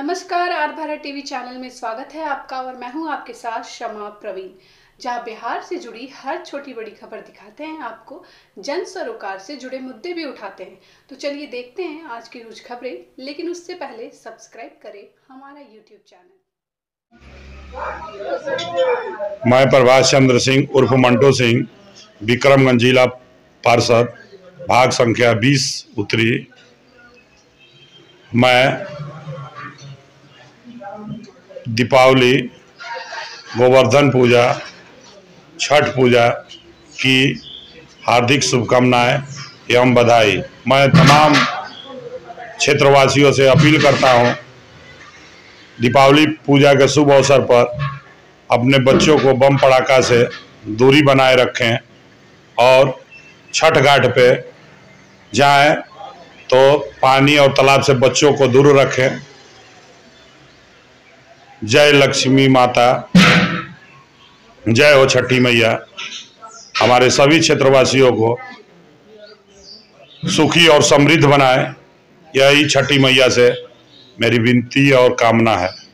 नमस्कार, are Bharat TV channel में स्वागत है आपका और मैं हूं आपके साथ शमा प्रवीण, जहां बिहार से जुड़ी हर छोटी बड़ी खबर दिखाते हैं आपको, जन सरोकार से जुड़े मुद्दे भी उठाते हैं। तो चलिए देखते हैं आज की कुछ खबरें, लेकिन उससे पहले सब्सक्राइब करें हमारा यूट्यूब चैनल। मैं प्रभाष चंद्र सिंह उर्फ मंटो सिंह, विक्रमगंज जिला पार्षद, भाग संख्या 20 उत्तरी। मैं दीपावली, गोवर्धन पूजा, छठ पूजा की हार्दिक शुभकामनाएं एवं बधाई। मैं तमाम क्षेत्रवासियों से अपील करता हूं, दीपावली पूजा के शुभ अवसर पर अपने बच्चों को बम पड़ाका से दूरी बनाए रखें और छठ घाट पे जाएं तो पानी और तालाब से बच्चों को दूर रखें। जय लक्ष्मी माता, जय हो छठी मैया। हमारे सभी क्षेत्रवासियों को सुखी और समृद्ध बनाए, यही छठी मैया से मेरी विनती और कामना है।